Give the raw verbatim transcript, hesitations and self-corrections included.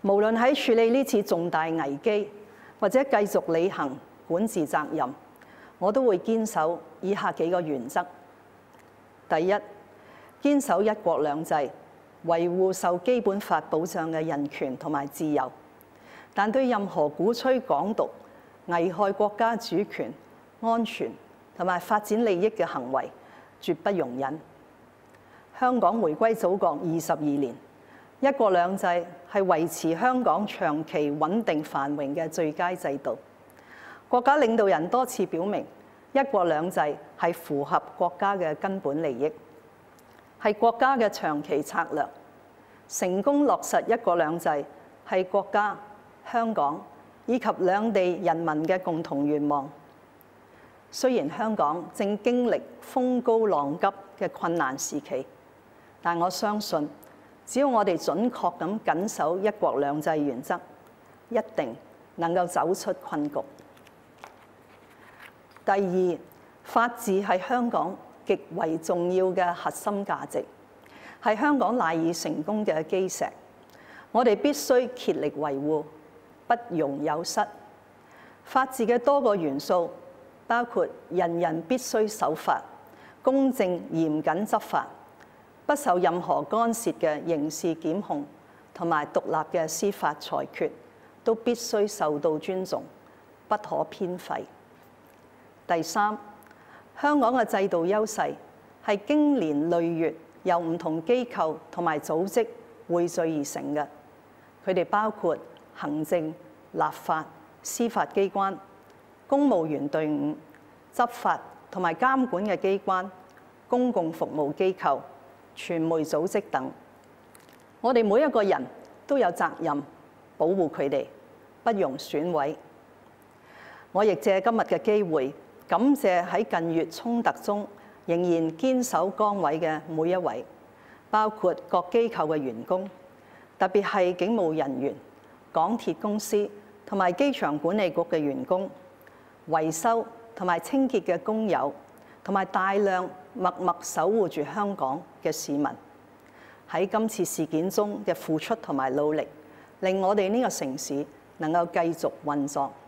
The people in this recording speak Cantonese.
無論喺處理呢次重大危機，或者繼續履行管治責任，我都會堅守以下幾個原則：第一，堅守一國兩制，維護受基本法保障嘅人權同埋自由，但對任何鼓吹港獨、危害國家主權、安全同埋發展利益嘅行為，絕不容忍。香港回歸祖國二十二年，一國兩制係維持香港長期穩定繁榮嘅最佳制度。國家領導人多次表明，一國兩制係符合國家嘅根本利益，係國家嘅長期策略。成功落實一國兩制係國家、香港以及兩地人民嘅共同願望。雖然香港正經歷風高浪急嘅困難時期，但我相信，只要我哋準確咁緊守一國兩制原則，一定能夠走出困局。第二，法治係香港極為重要嘅核心價值，係香港賴以成功嘅基石。我哋必須竭力維護，不容有失。法治嘅多個元素包括人人必須守法、公正嚴謹執法、不受任何干涉嘅刑事檢控同埋獨立嘅司法裁決，都必須受到尊重，不可偏廢。第三，香港嘅制度優勢係經年累月由唔同機構同埋組織匯聚而成嘅，佢哋包括行政、立法、司法機關、公務員隊伍、執法同埋監管嘅機關、公共服務機構、傳媒組織等。我哋每一個人都有責任保護佢哋，不容損毀。我亦借今日嘅機會，感謝喺近月衝突中仍然堅守崗位嘅每一位，包括各機構嘅員工，特別係警務人員、港鐵公司同埋機場管理局嘅員工、維修同埋清潔嘅工友，同埋大量默默守護住香港嘅市民。喺今次事件中嘅付出同埋努力，令我哋呢個城市能夠繼續運作。